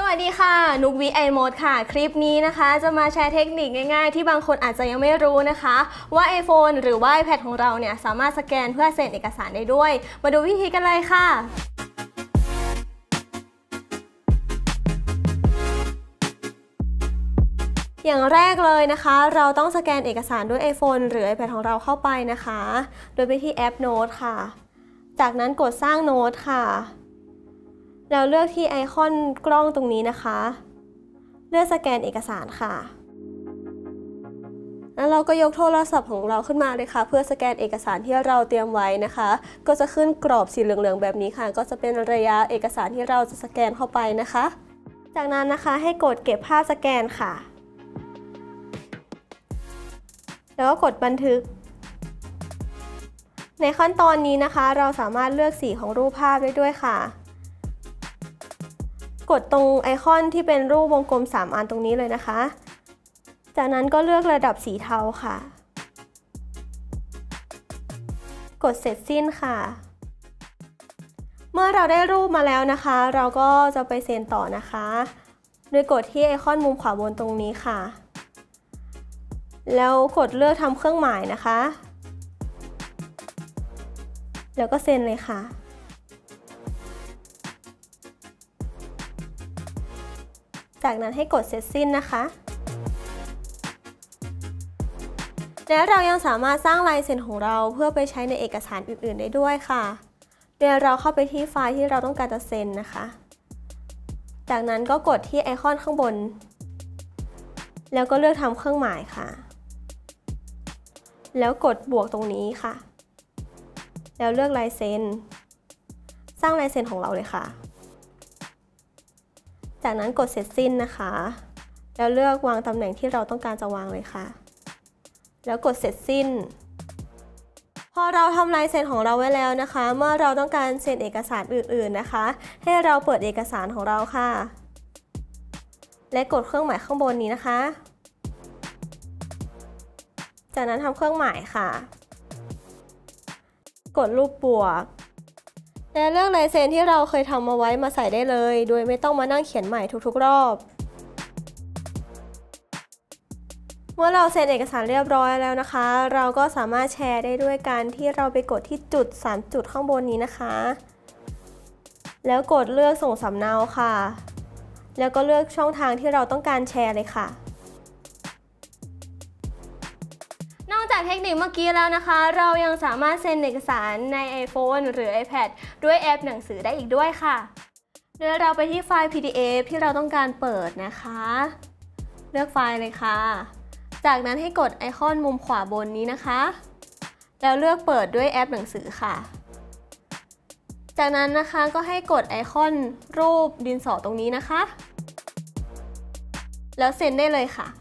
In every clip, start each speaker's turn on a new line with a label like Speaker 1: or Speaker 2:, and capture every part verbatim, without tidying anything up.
Speaker 1: วัสดีค่ะนุกวีไอโมดค่ะคลิปนี้นะคะจะมาแชร์เทคนิคง่ายๆที่บางคนอาจจะยังไม่รู้นะคะว่า iPhone หรือว่า iPad ของเราเนี่ยสามารถสแกนเพื่อเซ็นเอกสารได้ด้วยมาดูวิธีกันเลยค่ะอย่างแรกเลยนะคะเราต้องสแกนเอกสารด้วย iPhone หรือ iPad ของเราเข้าไปนะคะโดยไปที่แอปโน้ตค่ะจากนั้นกดสร้างโน้ตค่ะแล้วเลือกที่ไอคอนกล้องตรงนี้นะคะเลือกสแกนเอกสารค่ะแล้วเราก็ยกโทรศัพท์ของเราขึ้นมาเลยค่ะเพื่อสแกนเอกสารที่เราเตรียมไว้นะคะก็จะขึ้นกรอบสีเหลืองๆแบบนี้ค่ะก็จะเป็นระยะเอกสารที่เราจะสแกนเข้าไปนะคะจากนั้นนะคะให้กดเก็บภาพสแกนค่ะแล้วก็กดบันทึกในขั้นตอนนี้นะคะเราสามารถเลือกสีของรูปภาพได้ด้วยค่ะกดตรงไอคอนที่เป็นรูปวงกลมสามอันตรงนี้เลยนะคะจากนั้นก็เลือกระดับสีเทาค่ะกดเสร็จสิ้นค่ะเมื่อเราได้รูปมาแล้วนะคะเราก็จะไปเซ็นต่อนะคะโดยกดที่ไอคอนมุมขวาบนตรงนี้ค่ะแล้วกดเลือกทำเครื่องหมายนะคะแล้วก็เซ็นเลยค่ะจากนั้นให้กดเสร็จสิ้นนะคะและเรายังสามารถสร้างลายเซ็นของเราเพื่อไปใช้ในเอกสารอื่นๆได้ด้วยค่ะเดี๋ยวเราเข้าไปที่ไฟล์ที่เราต้องการจะเซ็นนะคะจากนั้นก็กดที่ไอคอนข้างบนแล้วก็เลือกทำเครื่องหมายค่ะแล้วกดบวกตรงนี้ค่ะแล้วเลือกลายเซ็นสร้างลายเซ็นของเราเลยค่ะจากนั้นกดเสร็จสิ้นนะคะแล้วเลือกวางตำแหน่งที่เราต้องการจะวางเลยค่ะแล้วกดเสร็จสิ้นพอเราทำลายเซ็นของเราไว้แล้วนะคะเมื่อเราต้องการเซ็นเอกสารอื่นๆนะคะให้เราเปิดเอกสารของเราค่ะและกดเครื่องหมายข้างบนนี้นะคะจากนั้นทำเครื่องหมายค่ะกดรูปบวกและเลือกลายเซ็นที่เราเคยทำมาไว้มาใส่ได้เลยโดยไม่ต้องมานั่งเขียนใหม่ทุกๆรอบเมื่อเราเซ็นเอกสารเรียบร้อยแล้วนะคะเราก็สามารถแชร์ได้ด้วยการที่เราไปกดที่จุดสามจุดข้างบนนี้นะคะแล้วกดเลือกส่งสำเนาค่ะแล้วก็เลือกช่องทางที่เราต้องการแชร์เลยค่ะนอกจากเทคนิคเมื่อกี้แล้วนะคะเรายังสามารถเซ็นเอกสารใน iPhone หรือ iPad ด้วยแอปหนังสือได้อีกด้วยค่ะเดี๋ยวเราไปที่ไฟล์ พี ดี เอฟ ที่เราต้องการเปิดนะคะเลือกไฟล์เลยค่ะจากนั้นให้กดไอคอนมุมขวาบนนี้นะคะแล้วเลือกเปิดด้วยแอปหนังสือค่ะจากนั้นนะคะก็ให้กดไอคอนรูปดินสอตรงนี้นะคะแล้วเซ็นได้เลยค่ะ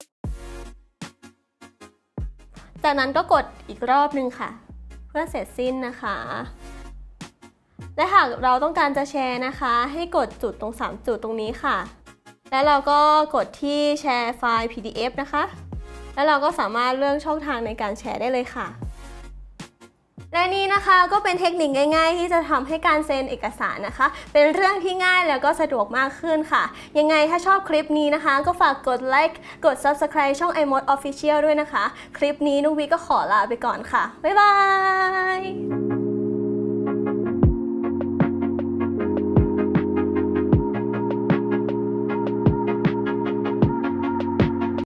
Speaker 1: จากนั้นก็กดอีกรอบนึงค่ะเพื่อเสร็จสิ้นนะคะและหากเราต้องการจะแชร์นะคะให้กดจุดตรงสามจุดตรงนี้ค่ะแล้วเราก็กดที่แชร์ไฟล์ พี ดี เอฟ นะคะแล้วเราก็สามารถเลือกช่องทางในการแชร์ได้เลยค่ะและนี่นะคะก็เป็นเทคนิคง่ายๆที่จะทำให้การเซ็นเอกสารนะคะเป็นเรื่องที่ง่ายแล้วก็สะดวกมากขึ้นค่ะยังไงถ้าชอบคลิปนี้นะคะก็ฝากกดไลค์กด ซับสไครบ์ ช่อง iMode Official ด้วยนะคะคลิปนี้นุกวีก็ขอลาไปก่อนค่ะบ๊ายบาย